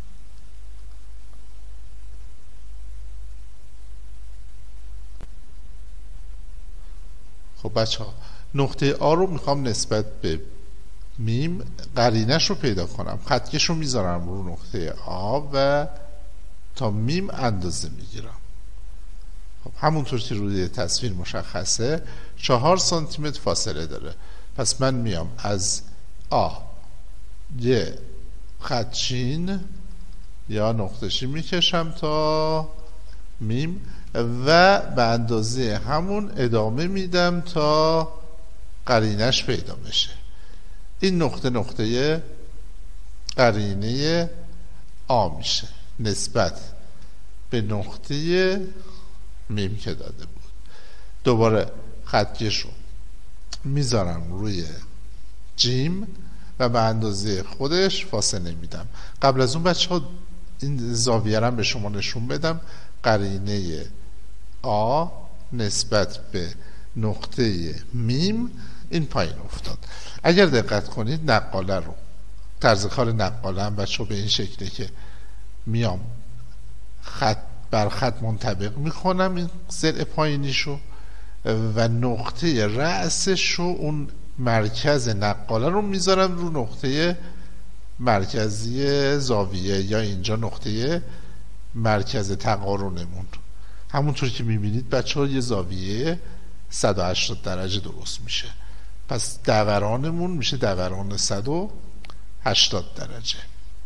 خب بچه ها نقطه آ رو میخوام نسبت به میم قرینش رو پیدا کنم. خطکش رو میذارم رو نقطه آ و تا میم اندازه میگیرم. خب همونطور که روی تصویر مشخصه چهار سانتی متر فاصله داره. پس من میام از آ یه خطچین یا نقطه‌چین میکشم تا میم و به اندازه همون ادامه میدم تا قرینش پیدا بشه. این نقطه نقطه قرینه آ میشه نسبت به نقطه میم که داده بود. دوباره خطکش رو میذارم روی جیم و به اندازه خودش فاصله میدم. قبل از اون بچه ها این زاویه رو به شما نشون بدم. قرینه آ نسبت به نقطه میم این پایین افتاد. اگر دقت کنید نقاله رو طرز کار نقاله هم بچه ها به این شکله که میام خط بر خط منطبق میکنم این ضلع پایینیشو و نقطه رأسش رو اون مرکز نقاله رو میذارم رو نقطه مرکزی زاویه یا اینجا نقطه مرکز تقارنمون. همونطور که میبینید بچه ها یه زاویه صد و هشتاد درجه درست میشه. پس دورانمون میشه دوران صد و هشتاد درجه.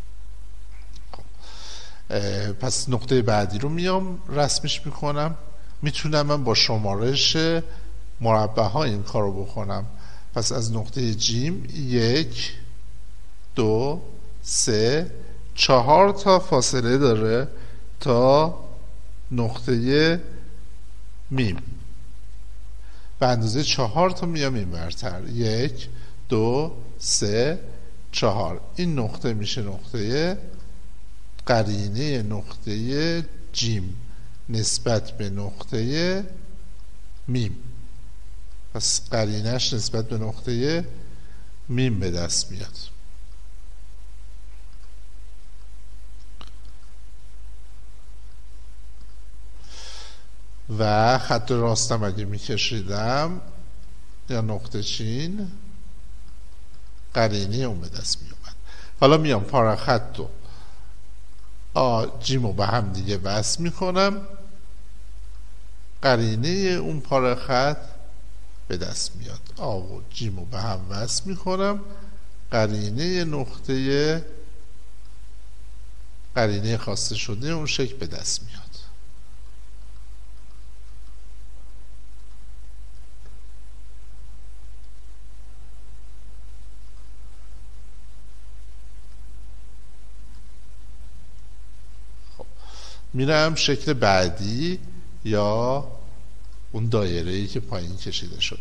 پس نقطه بعدی رو میام رسمش میکنم. میتونم من با شمارش مربع ها این کار رو بکنم. پس از نقطه جیم یک دو سه چهار تا فاصله داره تا نقطه میم. به اندازه چهار تا میام این برتر. یک دو سه چهار. این نقطه میشه نقطه قرینه نقطه جیم نسبت به نقطه میم. پس قرینش نسبت به نقطه میم به دست میاد. و خط راستم اگه میکشیدم یا نقطه چین، قرینه اون به دست می اومد. حالا میام پاره خط و آ جیمو به هم دیگه وصل میکنم، قرینه اون پاره خط به دست میاد. آ و جیمو به هم وصل میکنم، قرینه نقطه قرینه خواسته شده اون شکل به دست میاد. میرم شکل بعدی یا اون دایره‌ای که پایین کشیده شده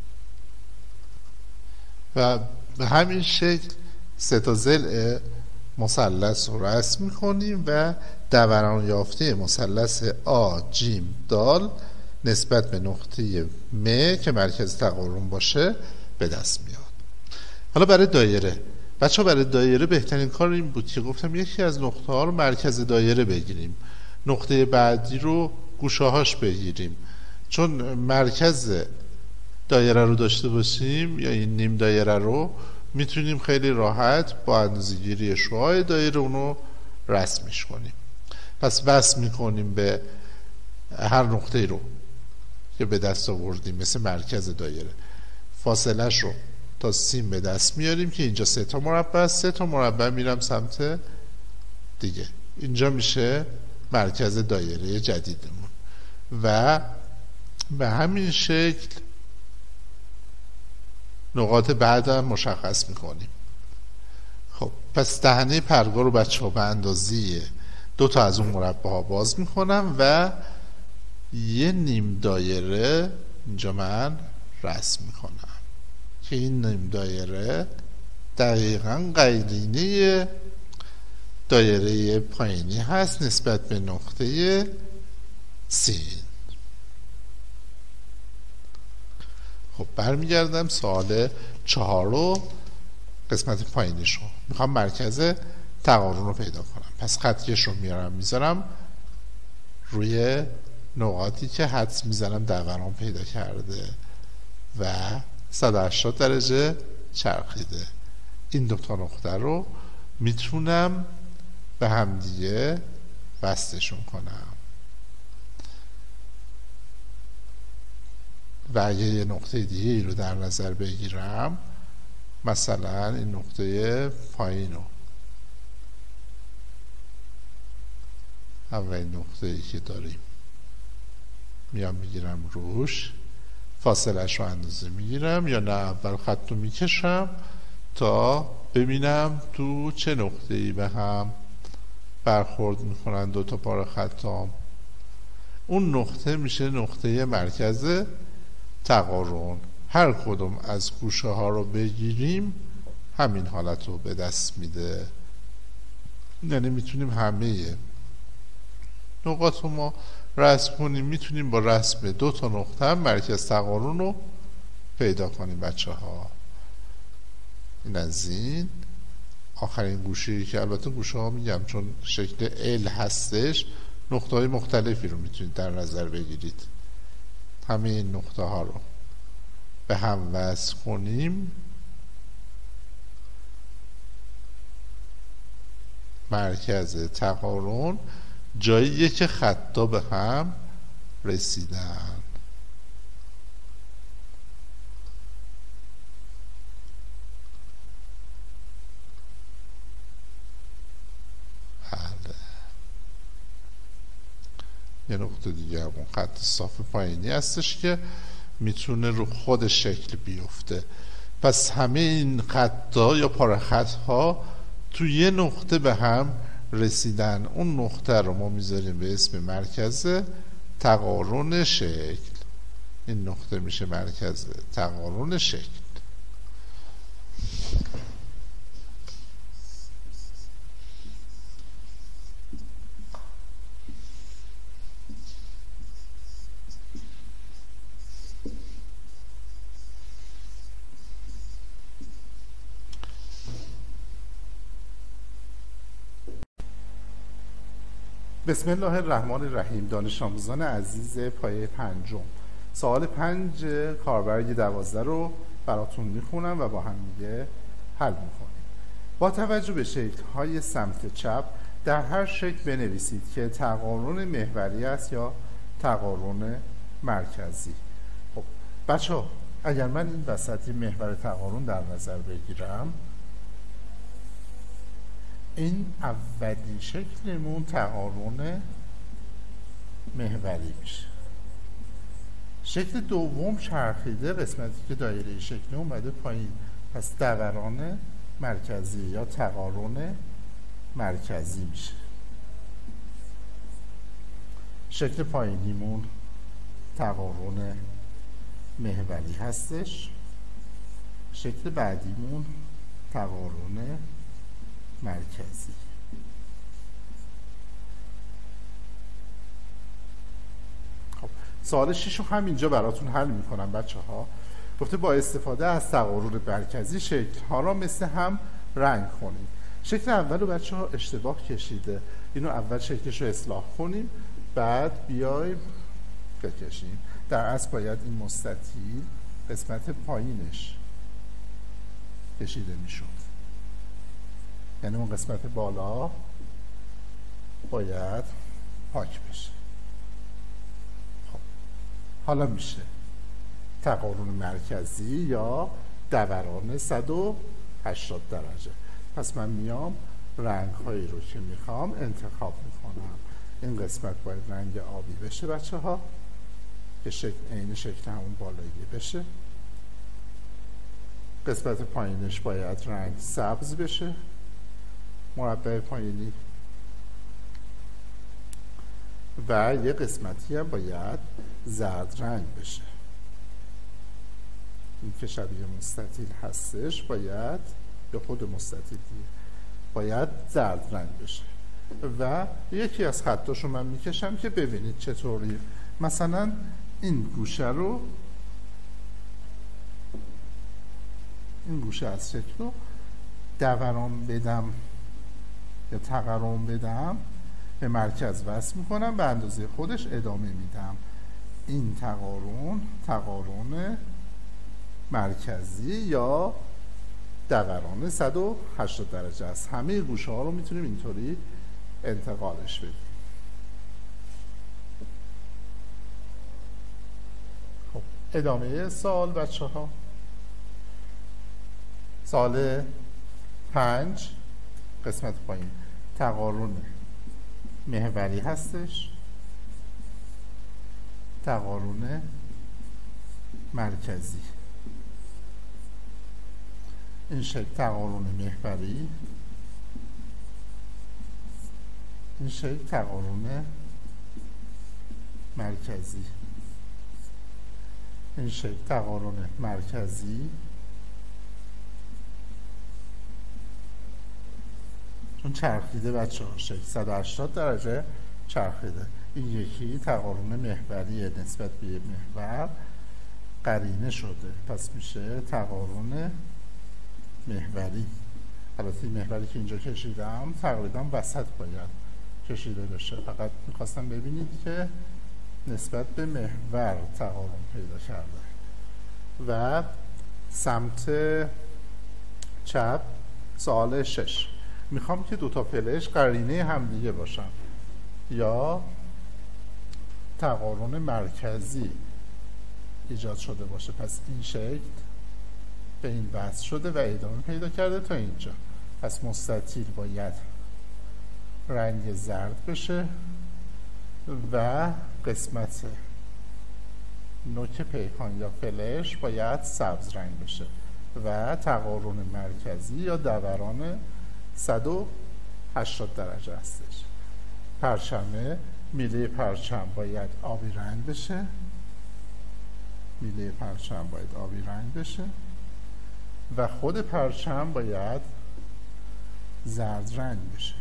و به همین شکل سه تا ضلع مثلث رو رسم می‌کنیم و دوران یافته مثلث آ جیم دال نسبت به نقطه م که مرکز تقارن باشه به دست میاد. حالا برای دایره بچه ها، برای دایره بهترین کار این بود که گفتم یکی از نقطه ها رو مرکز دایره بگیریم، نقطه بعدی رو گوشه هاش بگیریم، چون مرکز دایره رو داشته باشیم یا این نیم دایره رو میتونیم خیلی راحت با اندازه‌گیری شعاع دایره اونو رسمش کنیم. پس وصل میکنیم به هر نقطه رو که به دست آوردیم مثل مرکز دایره، فاصلهش رو تا سیم به دست میاریم که اینجا سه تا مربع، سه تا مربع میرم سمت دیگه، اینجا میشه مرکز دایره جدیدمون و به همین شکل نقاط بعدم مشخص میکنیم. خب پس دهنه پرگار رو بچه ها به اندازه دو تا از اون مربع ها باز میکنم و یه نیم دایره اینجا من رسم میکنم که این نیم دایره دقیقاً قرینه دایره پایینی هست نسبت به نقطه سین. خب برمیگردم سوال چهار رو، قسمت پایینیش رو میخوام مرکز تقارن رو پیدا کنم. پس خطکش رو میارم میذارم روی نقاطی که حدس میزنم دوران پیدا کرده و صد و هشتاد درجه چرخیده. این دوتا نقطه رو میتونم به هم دیگه وصلشون کنم و اگه یه نقطه دیگه ای رو در نظر بگیرم، مثلا این نقطه پایین رو، اولین نقطه ای که داریم میام میگیرم روش، فاصلهش رو اندازه میگیرم یا نه اول خط رو میکشم تا ببینم تو چه نقطه ای به هم برخورد میکنن دو تا پاره خطام. اون نقطه میشه نقطه مرکز تقارن. هر کدوم از گوشه ها رو بگیریم همین حالت رو به دست میده، یعنی میتونیم همه نقاط رو ما رسم کنیم، میتونیم با رسم دو تا نقطه هم مرکز تقارن رو پیدا کنیم بچه ها. این از این آخرین گوشه‌ای که البته گوشه ها میگم چون شکل ال هستش نقطه های مختلفی رو میتونید در نظر بگیرید. همه این نقطه ها رو به هم وصل کنیم، مرکز تقارن جاییه که خطا به هم رسیدن. بله. یه نقطه دیگه همون خط صاف پایینی هستش که میتونه رو خود شکل بیفته. پس همه این خطا یا پاره خط ها تو یه نقطه به هم رسیدن. اون نقطه رو ما میذاریم به اسم مرکز تقارن شکل. این نقطه میشه مرکز تقارن شکل. بسم الله الرحمن الرحیم. دانش آموزان عزیز پایه پنجم، سوال پنج کاربرگ دوازده رو براتون میخونم و با هم دیگه حل میکنیم. با توجه به شکل‌های سمت چپ در هر شکل بنویسید که تقارن محوری است یا تقارن مرکزی. خب بچه ها، اگر من این وسطی محور تقارن در نظر بگیرم، این اولین شکلمون تقارن محوری میشه. شکل دوم چرخیده، قسمتی که دایره شکل اومده پایین، پس دوران مرکزی یا تقارن مرکزی میشه. شکل پایینیمون تقارن محوری هستش. شکل بعدیمون تقارن مرکزی. خب سوال شش رو هم اینجا براتون حل میکنم بچه ها. گفته با استفاده از تقارن مرکزی شکل ها را مثل هم رنگ کنیم. شکل اول رو بچه ها اشتباه کشیده، اینو اول شکلش رو اصلاح کنیم بعد بیایم بکشیم. در اصل باید این مستطیل قسمت پایینش کشیده میشد، یعنی اون قسمت بالا باید پاک بشه. خب حالا میشه تقارن مرکزی یا دوران صد و هشتاد درجه. پس من میام رنگ هایی رو که میخوام انتخاب میکنم. این قسمت باید رنگ آبی بشه بچه ها که شکل عین شکل همون بالایی بشه. قسمت پایینش باید رنگ سبز بشه، مربع پایینی، و یه قسمتی هم باید زرد رنگ بشه. این که شبیه مستطیل هستش باید به خود مستطیل باید زرد رنگ بشه. و یکی از خطاشو من میکشم که ببینید چطوری. مثلا این گوشه رو، این گوشه از شکل رو دوران بدم یا تقارن بدم، به مرکز وصل میکنم، به اندازه خودش ادامه میدم. این تقارن تقارن مرکزی یا دوران صد و هشتاد درجه است. همه گوشه ها رو میتونیم اینطوری انتقالش بدیم. خب ادامه سوال بچه ها. سوال پنج قسمت پایین تقارن محوری هستش، تقارن مرکزی. این شکل تقارن محوری، این شکل تقارن مرکزی. این شکل تقارن مرکزی، چون چرخیده بچه ها شکل صد و هشتاد درجه چرخیده. این یکی تقارن محوری نسبت به محور قرینه شده، پس میشه تقارن محوری. البته این محوری که اینجا کشیدم تقریبا وسط باید کشیده بشه، فقط میخواستم ببینید که نسبت به محور تقارن پیدا کرده. و سمت چپ سوال شش، میخوام که دوتا فلش قرینه همدیگه باشن یا تقارن مرکزی ایجاد شده باشه. پس این شکل به این وصل شده و ادامه پیدا کرده تا اینجا. پس مستطیل باید رنگ زرد بشه و قسمت نوک پیکان یا فلش باید سبز رنگ بشه و تقارن مرکزی یا دوران صد و هشتاد درجه هستش. پرچمه، میله پرچم باید آبی رنگ بشه، میله پرچم باید آبی رنگ بشه و خود پرچم باید زرد رنگ بشه.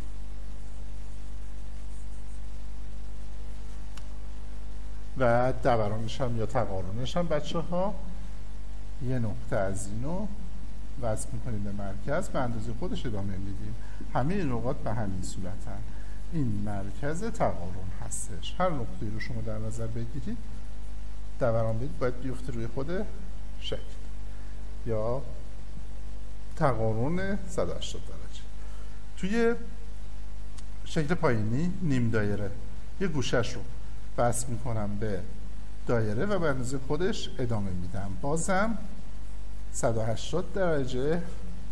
و دورانش هم یا تقارنش هم بچه ها یه نقطه از اینو وصل میکنیم به مرکز، به اندازه خودش ادامه میدیم. همه این نقاط به همین صورت هست. این مرکز تقارن هستش. هر نقطه‌ای رو شما در نظر بگیرید دوران بدید باید بیفته روی خود شکل یا تقارن صد و هشتاد درجه. توی شکل پایینی نیم دایره یه گوشش رو وصل میکنم به دایره و به اندازه خودش ادامه میدم، بازم صد و هشتاد درجه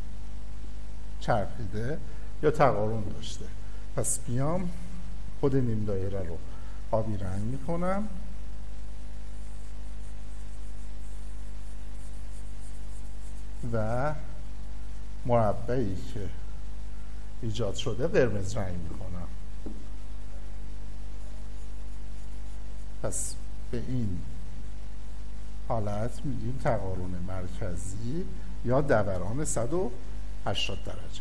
چرخیده یا تقارن داشته. پس بیام خود نیم دایره رو آبی رنگ میکنم و مربعی که ایجاد شده قرمز رنگ میکنم. پس به این حالت میگیم تقارن مرکزی یا دوران صد و هشتاد درجه.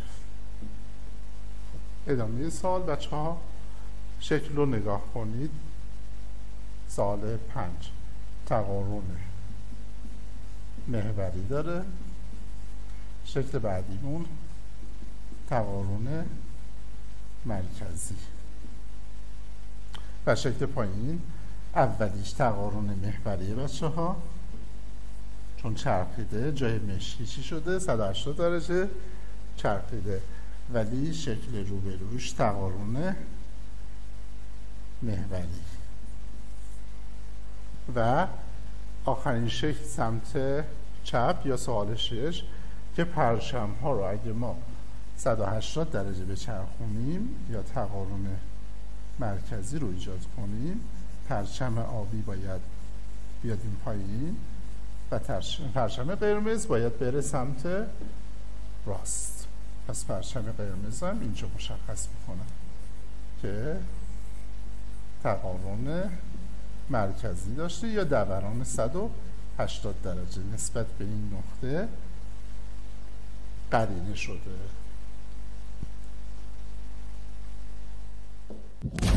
ادامه سوال بچه ها شکل رو نگاه کنید. سوال پنج تقارن محوری داره. شکل بعدیمون تقارن مرکزی و شکل پایین اولیش تقارن محوریه بچه ها، چون چرخیده جای مشکی چی شده صد و هشتاد درجه چرخیده، ولی شکل روبروش تقارن محوری. و آخرین شکل سمت چپ یا سوال شش که پرچم ها رو اگه ما صد و هشتاد درجه بچرخونیم یا تقارن مرکزی رو ایجاد کنیم، پرچم آبی باید بیاد این پایین و پرچم قرمز باید بره سمت راست. پس پرچم قرمز هم اینجا مشخص میکنم که تقارن مرکزی داشته یا دوران صد و هشتاد درجه نسبت به این نقطه قرینه شده.